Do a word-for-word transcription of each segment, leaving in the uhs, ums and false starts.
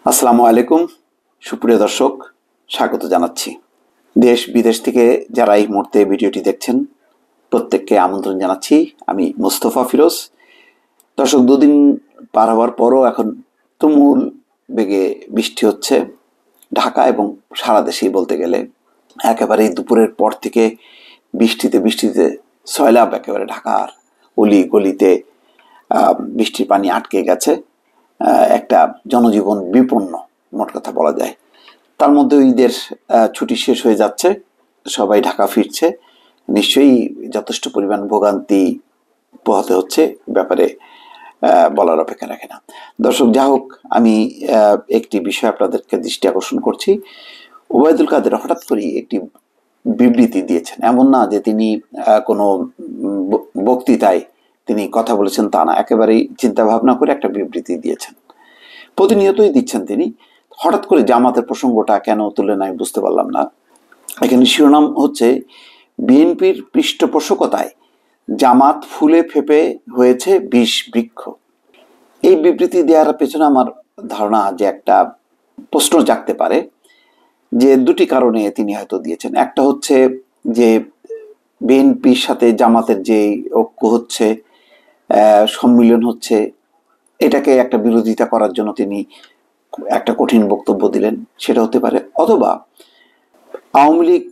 আসসালামু আলাইকুম সুপ্রিয় দর্শক, স্বাগত জানাচ্ছি। দেশ বিদেশ থেকে যারা এই মুহূর্তে ভিডিওটি দেখছেন প্রত্যেককে আমন্ত্রণ জানাচ্ছি। আমি মোস্তফা ফিরোজ। দর্শক, দুদিন পার হওয়ার পরও এখন তুমুল বেগে বৃষ্টি হচ্ছে ঢাকা এবং সারা দেশেই বলতে গেলে। একেবারে দুপুরের পর থেকে বৃষ্টিতে বৃষ্টিতে সয়লাব, একেবারে ঢাকার অলি গলিতে বৃষ্টির পানি আটকে গেছে। একটা জনজীবন বিপন্ন, মোট কথা বলা যায়। তার মধ্যে ঈদের ছুটি শেষ হয়ে যাচ্ছে, সবাই ঢাকা ফিরছে, নিশ্চয়ই যথেষ্ট পরিমাণ ভোগান্তি পোহাতে হচ্ছে, ব্যাপারে বলার অপেক্ষা রাখে না। দর্শক, যা হোক, আমি একটি বিষয় আপনাদেরকে দৃষ্টি আকর্ষণ করছি। ওবায়দুল কাদের হঠাৎ করেই একটি বিবৃতি দিয়েছেন। এমন না যে তিনি কোনো বক্তৃতায় তিনি কথা বলেছেন, তা না, একেবারেই চিন্তা ভাবনা করে একটা বিবৃতি দিয়েছেন। প্রতিনিয়তই দিচ্ছেন তিনি। হঠাৎ করে জামাতের প্রসঙ্গটা কেন তুলে নাই বুঝতে পারলাম না। এখানে শিরোনাম হচ্ছে, বিএনপির পৃষ্ঠপোষকতায় জামাত ফুলে ফেপে হয়েছে বিষ বৃক্ষ। এই বিবৃতি দেওয়ার পেছনে আমার ধারণা যে একটা প্রশ্ন জাগতে পারে, যে দুটি কারণে তিনি হয়তো দিয়েছেন। একটা হচ্ছে যে বিএনপির সাথে জামাতের যে ঐক্য হচ্ছে, সম্মিলন হচ্ছে, এটাকে একটা বিরোধিতা করার জন্য তিনি একটা কঠিন বক্তব্য দিলেন, সেটা হতে পারে। অথবা আওয়ামী লীগ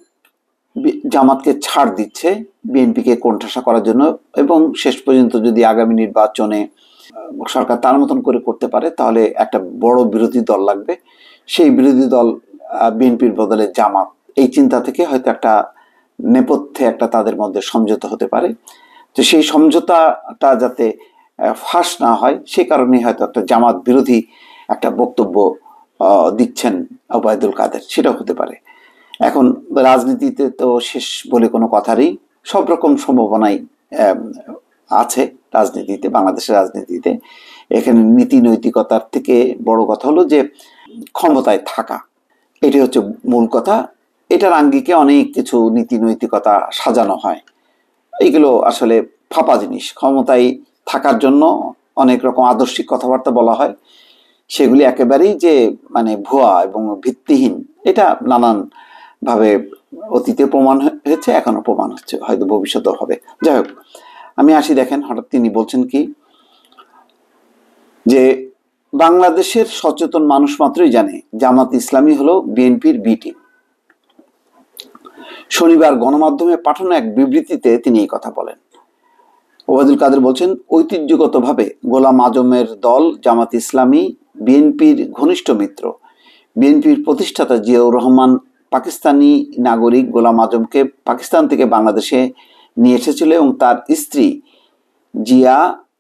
জামাতকে ছাড় দিচ্ছে বিএনপিকে কোণঠাসা করার জন্য, এবং শেষ পর্যন্ত যদি আগামী নির্বাচনে সরকার তার মতন করে করতে পারে তাহলে একটা বড় বিরোধী দল লাগবে, সেই বিরোধী দল বিএনপির বদলে জামাত, এই চিন্তা থেকে হয়তো একটা নেপথ্যে একটা তাদের মধ্যে সমঝোতা হতে পারে। তো সেই সমঝোতাটা যাতে ফাঁস না হয়, সে কারণে হয়তো একটা জামাত বিরোধী একটা বক্তব্য দিচ্ছেন ওবায়দুল কাদের, সেটাও হতে পারে। এখন রাজনীতিতে তো শেষ বলে কোনো কথারই, সব রকম সম্ভাবনাই আছে রাজনীতিতে, বাংলাদেশের রাজনীতিতে। এখানে নীতি নৈতিকতার থেকে বড় কথা হলো যে ক্ষমতায় থাকা, এটি হচ্ছে মূল কথা। এটার আঙ্গিকে অনেক কিছু নীতি নৈতিকতা সাজানো হয়, এইগুলো আসলে ফাঁপা জিনিস। ক্ষমতায় থাকার জন্য অনেক রকম আদর্শিক কথাবার্তা বলা হয়, সেগুলি একেবারেই যে মানে ভুয়া এবং ভিত্তিহীন, এটা নানান ভাবে অতীতে প্রমাণ হয়েছে, এখনো প্রমাণ হচ্ছে, হয়তো ভবিষ্যতেও হবে। যাই হোক, আমি আসি। দেখেন, হঠাৎ তিনি বলছেন কি, যে বাংলাদেশের সচেতন মানুষ মাত্রই জানে জামাত ইসলামী হলো বিএনপির বি টিম। শনিবার গণমাধ্যমে পাঠানো এক বিবৃতিতে তিনি এই কথা বলেন। ওবায়দুল কাদের বলছেন, ঐতিহ্যগতভাবে গোলাম আজমের দল জামাত ইসলামী বিএনপির ঘনিষ্ঠ মিত্র। বিএনপির প্রতিষ্ঠাতা জিয়াউর রহমান পাকিস্তানি নাগরিক গোলাম আজমকে পাকিস্তান থেকে বাংলাদেশে নিয়ে এসেছিল এবং তার স্ত্রী জিয়া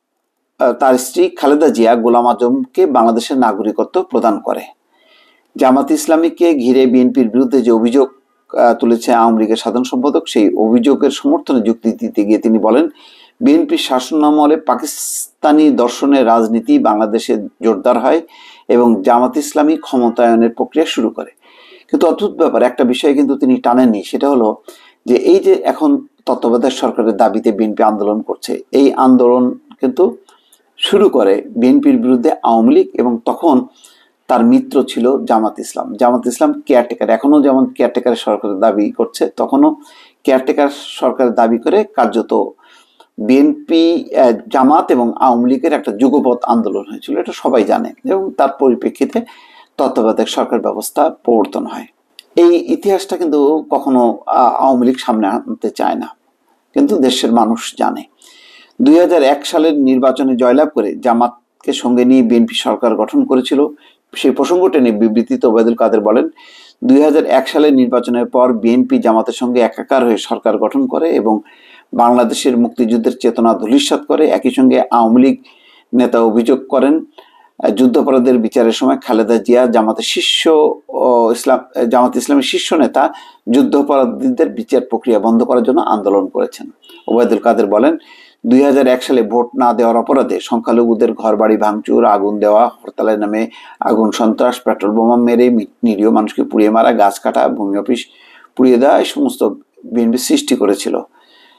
তার স্ত্রী খালেদা জিয়া গোলাম আজমকে বাংলাদেশের নাগরিকত্ব প্রদান করে। জামাত ইসলামীকে ঘিরে বিএনপির বিরুদ্ধে যে অভিযোগ তুলেছে আওয়ামী লীগের সাধারণ সম্পাদক, সেই অভিযোগের সমর্থনে যুক্তি দিতে গিয়ে তিনি বলেন, বিএনপির শাসনামলে পাকিস্তানি দর্শনের রাজনীতি বাংলাদেশে জোরদার হয় এবং জামাত ইসলামী ক্ষমতায়নের প্রক্রিয়া শুরু করে। কিন্তু অদ্ভুত ব্যাপার, একটা বিষয় কিন্তু তিনি টানেননি, সেটা হলো যে এই যে এখন তত্ত্বাবধায়ক সরকারের দাবিতে বিএনপি আন্দোলন করছে, এই আন্দোলন কিন্তু শুরু করে বিএনপির বিরুদ্ধে আওয়ামী লীগ, এবং তখন তার মিত্র ছিল জামাত ইসলাম। জামাত ইসলাম কেয়ারটেকার, এখনো যেমন কেয়ারটেকারের সরকারের দাবি করছে, তখনও কেয়ারটেকার সরকারের দাবি করে কার্যত বিএনপি, জামাত এবং আওয়ামী লীগের একটা যুগপৎ আন্দোলন হয়েছিল, এটা সবাই জানে, এবং তার পরিপ্রেক্ষিতে তত্ত্বাবধায়ক সরকার ব্যবস্থা প্রবর্তন হয়। এই ইতিহাসটা কিন্তু কখনো আওয়ামী লীগ সামনে আনতে চায় না, কিন্তু দেশের মানুষ জানে। দুই হাজার এক সালের নির্বাচনে জয়লাভ করে জামাতকে সঙ্গে নিয়ে বিএনপি সরকার গঠন করেছিল। সেই প্রসঙ্গটা নিয়ে বিবৃতিতে ওবায়দুল কাদের বলেন, দুই হাজার এক সালের নির্বাচনের পর বিএনপি জামাতের সঙ্গে একাকার হয়ে সরকার গঠন করে এবং বাংলাদেশের মুক্তিযুদ্ধের চেতনা ধূলিসাৎ করে। একই সঙ্গে আওয়ামী লীগ নেতা অভিযোগ করেন, যুদ্ধাপরাধের বিচারের সময় খালেদা জিয়া জামাতের শীর্ষ ইসলাম জামাত ইসলামের শীর্ষ নেতা যুদ্ধাপরাধীদের বিচার প্রক্রিয়া বন্ধ করার জন্য আন্দোলন করেছেন। ওবায়দুল কাদের বলেন, দুই হাজার এক সালে ভোট না দেওয়ার অপরাধে সংখ্যালঘুদের ঘর বাড়ি ভাঙচুর, আগুন দেওয়া, হরতালের নামে আগুন সন্ত্রাস, পেট্রোল বোমা মেরে নিরীহ মানুষকে পুড়িয়ে মারা, গাছ কাটা, ভূমি অফিস পুড়িয়ে দেওয়া, এই সমস্ত বিএনপি সৃষ্টি করেছিল।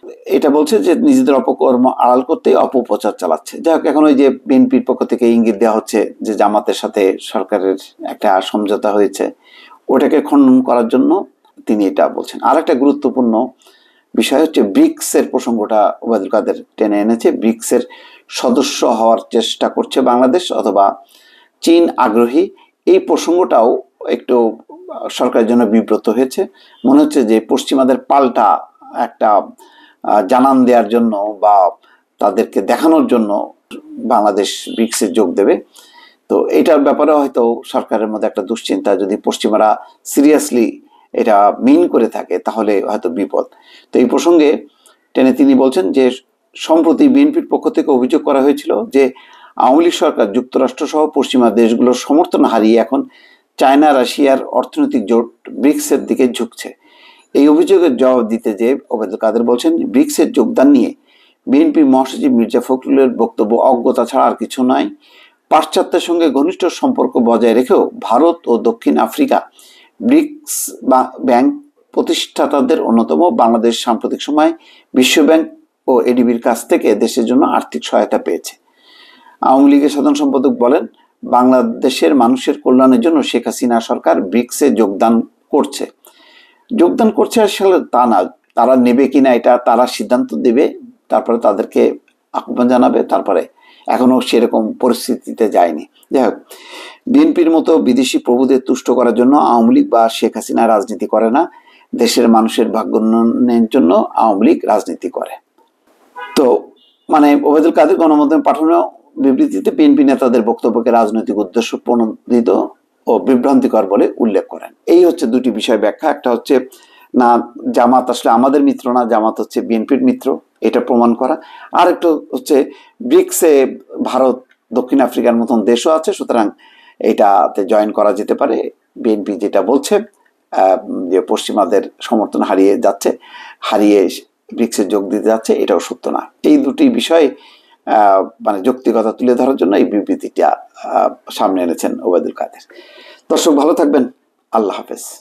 এটা বলছে যে নিজেদের অপকর্ম আড়াল করতে অপপ্রচার চালাচ্ছে। যাই হোক, এখন ওই যে বিএনপির পক্ষ থেকে ইঙ্গিত দেওয়া হচ্ছে যে জামাতের সাথে সরকারের একটা সমঝোতা হয়েছে, ওটাকে খণ্ডন করার জন্য তিনি এটা বলছেন। আর একটা গুরুত্বপূর্ণ বিষয় হচ্ছে ব্রিক্স এর প্রসঙ্গটা ওবায়দুল কাদের টেনে এনেছে। ব্রিক্স এর সদস্য হওয়ার চেষ্টা করছে বাংলাদেশ, অথবা চীন আগ্রহী, এই প্রসঙ্গটাও একটু সরকারের জন্য বিব্রত হয়েছে। মনে হচ্ছে যে পশ্চিমাদের পাল্টা একটা জানান দেওয়ার জন্য বা তাদেরকে দেখানোর জন্য বাংলাদেশ ব্রিক্সে যোগ দেবে। তো এটার ব্যাপারে হয়তো সরকারের মধ্যে একটা দুশ্চিন্তা, যদি পশ্চিমারা সিরিয়াসলি এটা মিন করে থাকে তাহলে হয়তো বিপদ। তো এই প্রসঙ্গে টেনে তিনি বলছেন যে সম্প্রতি বিএনপির পক্ষ থেকে অভিযোগ করা হয়েছিল যে আওয়ামী লীগ সরকার যুক্তরাষ্ট্র সহ পশ্চিমা দেশগুলোর সমর্থন হারিয়ে এখন চায়না রাশিয়ার অর্থনৈতিক জোট ব্রিক্সের দিকে ঝুঁকছে। এই অভিযোগের জবাব দিতে যে ওবায়দুল কাদের বলছেন, ব্রিক্সের যোগদান নিয়ে বিএনপি মহাসচিব মির্জা ফখরুলের বক্তব্য অজ্ঞতা ছাড়া আর কিছু নয়। পাশ্চাত্যের সঙ্গে ঘনিষ্ঠ সম্পর্ক বজায় রেখেও ভারত ও দক্ষিণ আফ্রিকা ব্রিক্স ব্যাংক প্রতিষ্ঠাতাদের অন্যতম। বাংলাদেশ সাম্প্রতিক সময়ে বিশ্বব্যাংক ও এডিবির কাছ থেকে দেশের জন্য আর্থিক সহায়তা পেয়েছে। আওয়ামী লীগের সাধারণ সম্পাদক বলেন, বাংলাদেশের মানুষের কল্যাণের জন্য শেখ হাসিনা সরকার ব্রিক্সে যোগদান করছে। যোগদান করছে আসলে তা না, তারা নেবে কিনা এটা তারা সিদ্ধান্ত দেবে, তারপরে তাদেরকে আহ্বান জানাবে, তারপরে এখনো সেরকম পরিস্থিতিতে যায়নি। যাই হোক, বিএনপির মতো বিদেশি প্রভুদের তুষ্ট করার জন্য আওয়ামী লীগ বা শেখ হাসিনা রাজনীতি করে না, দেশের মানুষের ভাগ্য উন্নয়নের জন্য আওয়ামী লীগ রাজনীতি করে। তো মানে ওবায়দুল কাদের গণমাধ্যমে পাঠানো বিবৃতিতে বিএনপি নেতাদের বক্তব্যকে রাজনৈতিক উদ্দেশ্য প্রণোদিত ও বিভ্রান্তিকর বলে উল্লেখ করেন। এই হচ্ছে দুটি বিষয় ব্যাখ্যা। একটা হচ্ছে না, জামাত আসলে আমাদের মিত্র না, জামাত হচ্ছে বিএনপির মিত্র, এটা প্রমাণ করা। আর একটু হচ্ছে ব্রিক্সে ভারত, দক্ষিণ আফ্রিকার মতন দেশও আছে, সুতরাং এটাতে জয়েন করা যেতে পারে। বিএনপি যেটা বলছে যে পশ্চিমাদের সমর্থন হারিয়ে যাচ্ছে, হারিয়ে ব্রিক্সে যোগ দিতে যাচ্ছে, এটাও সত্য না। এই দুটি বিষয় মানে যৌক্তিকতা তুলে ধরার জন্য এই বিবৃতিটা সামনে এনেছেন ওবায়দুল কাদের। দর্শক ভালো থাকবেন, আল্লাহ হাফেজ।